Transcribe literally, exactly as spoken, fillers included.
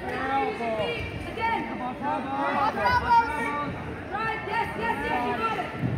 Again. Off elbows. Right, yes, yes, yes, you got it.